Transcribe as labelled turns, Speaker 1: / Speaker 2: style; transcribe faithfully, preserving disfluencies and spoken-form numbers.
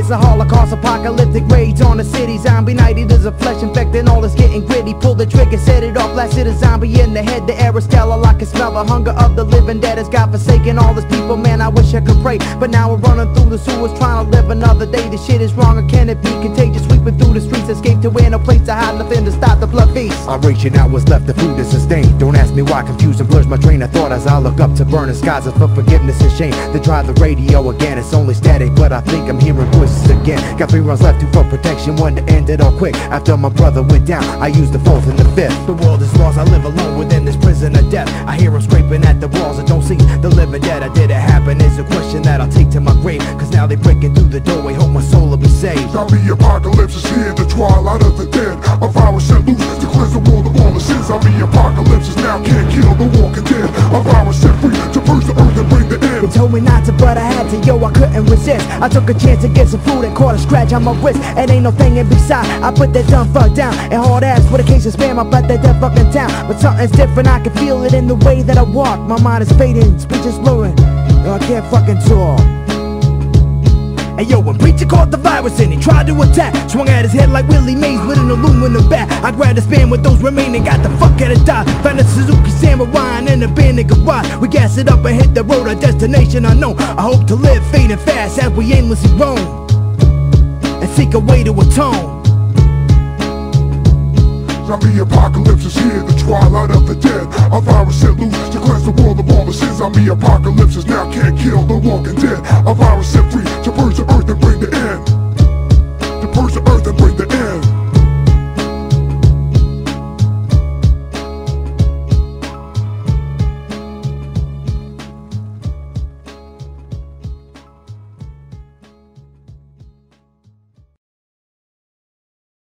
Speaker 1: It's a holocaust, apocalyptic rage on the city. Zombie night, eaters of flesh infecting, all is getting gritty. Pull the trigger, set it off, blasted a zombie in the head. The air is stellar, I can smell the hunger of the living dead. Has God forsaken all his people, man, I wish I could pray. But now we're running through the sewers, trying to live another day. The shit is wrong, or can it be contagious? Sweeping through the streets, escape to where no place to hide, nothing to stop the blood feast.
Speaker 2: I'm reaching out what's left, the food to sustain. Don't ask me why, confusion blurs my train of thought as I look up to burning skies for forgiveness and shame. They try the radio again, it's only static, but I think I'm hearing voices again. Got three runs left, two for protection, one to end it all quick. After my brother went down, I used the fourth and the fifth. The world is lost, I live alone within this prison of death. I hear them scraping at the walls, I don't see the living dead. I did it happen is a question that I'll take to my grave, cause now they breaking through the doorway, hope my soul will be saved.
Speaker 3: Zombie apocalypse is here, the twilight of the dead. A virus set loose to cleanse the world of all the sins. Zombie apocalypse is now, can't kill the walking dead. A virus set free to purge the earth and bring the end.
Speaker 1: They told me not to, but I had to, yo, I couldn't resist. I took a chance to get some food and caught a scratch on my wrist. It ain't no thing in beside, I put that dumb fuck down and hard ass with a case of spam, I bet that dead fucking town. But something's different, I can feel it in the way that I walk. My mind is fading, speech is slurring, yo, I can't fucking talk. Hey yo, when preacher caught the virus and he tried to attack, swung at his head like Willie Mays with an aluminum bat. I grabbed the span with those remaining, got the fuck out of die. Found a Suzuki Samurai in a abandoned garage. We gas it up and hit the road, our destination unknown. I hope to live fading fast as we aimlessly roam and seek a way to atone.
Speaker 3: Zombie apocalypse is here, the twilight of the dead. A virus set loose to cleanse the world of all the sins. Zombie apocalypse is now, can't kill the walking dead. A virus set free to purge the earth and bring